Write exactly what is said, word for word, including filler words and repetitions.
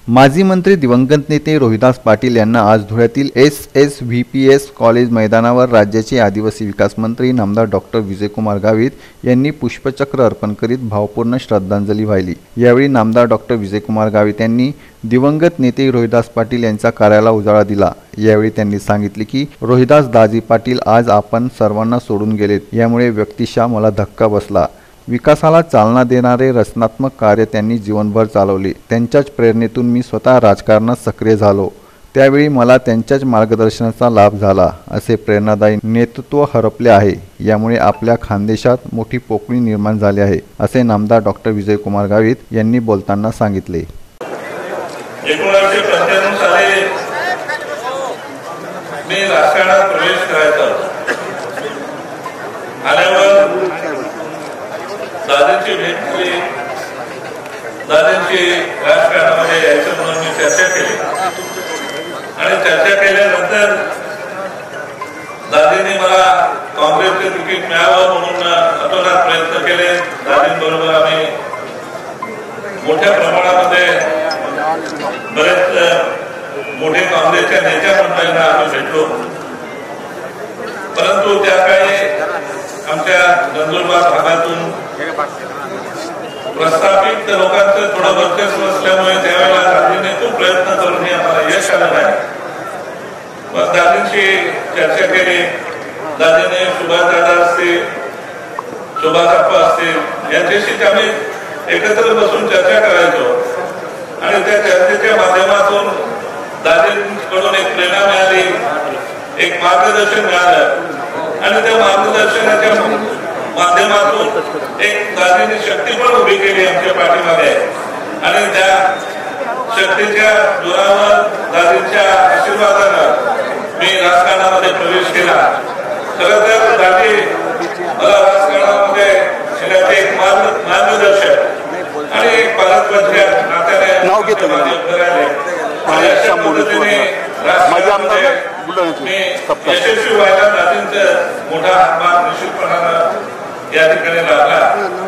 माजी मंत्री दिवंगत नेते रोहिदास पाटील यांना आज धुळ्यातील S S V P S college मैदानावर राज्याचे आदिवासी विकास मंत्री नामदार डॉक्टर विजयकुमार गावित यांनी पुष्पचक्र अर्पण करीत भावपूर्ण श्रद्धांजली वाहिली। यावेळी नामदार डॉक्टर विजयकुमार गावित यांनी दिवंगत नेते रोहिदास पाटील यांच्या कार्याला उजाळा दिला। यावेळी त्यांनी सांगितले की रोहिदास दाजी पाटील आज आपण सर्वांना सोडून गेलेत, यामुळे व्यक्तिशः मला धक्का बसला। विकासाला चालना देणारे रचनात्मक कार्य त्यांनी जीवनभर चालवले। त्यांच्याच प्रेरणेतून मी स्वतः राजकारणात सक्रिय झालो, त्यावेळी मला त्यांच्याच मार्गदर्शनाचा लाभ झाला। असे प्रेरणादायी नेतृत्व हरपले आहे, यामुळे आपल्या खानदेशात मोठी पोकळी निर्माण झाली आहे, असे नामदार डॉक्टर विजयकुमार गावित यांनी बोलताना सांगितले। एकोणीसशे पंच्याण्णव साली मी राजकारणात प्रवेश करायचा आल्यावर दादांची भेट केली, दादांची राजकारणामध्ये यायचं म्हणून मी चर्चा केली आणि चर्चा केल्यानंतर दादांनी मला काँग्रेसचे तिकीट मिळावं म्हणून अतोनात प्रयत्न केले। दादांबरोबर आम्ही मोठ्या प्रमाणामध्ये बरेच मोठे काँग्रेसच्या नेत्या मंडळींना आम्ही भेटलो, परंतु त्या काळी आमच्या नंदुरबार भागातून प्रस्थापित लोकांचं थोडं वर्चस्व असल्यामुळे त्यावेळेला दादांनी खूप प्रयत्न करूनही आम्हाला यश आलं नाही। मग दादांशी चर्चा केली, दादांनी सुभाषदादा असतील, सुभाषप्पा असतील यांच्याशी आम्ही एकत्र बसून चर्चा करायचो आणि त्या चर्चेच्या माध्यमातून दादांकडून एक प्रेरणा मिळाली, एक मार्गदर्शन मिळालं आणि त्या मार्गदर्शनाच्या माध्यमातून एक दादांनी शक्ती पण उभी केली आमच्या पाठीमागे आणि त्या शक्तीच्या जोरावर दादांच्या आशीर्वादानं मी राजकारणामध्ये प्रवेश केला। खरं तर दादी मला राजकारणामध्ये येण्याचे एक मार्गदर्शक आणि एक पालकमंत्री नात्याने यशस्वी व्हायला दादांचा मोठा हातभार निश्चितपणानं या ठिकाणी लागला।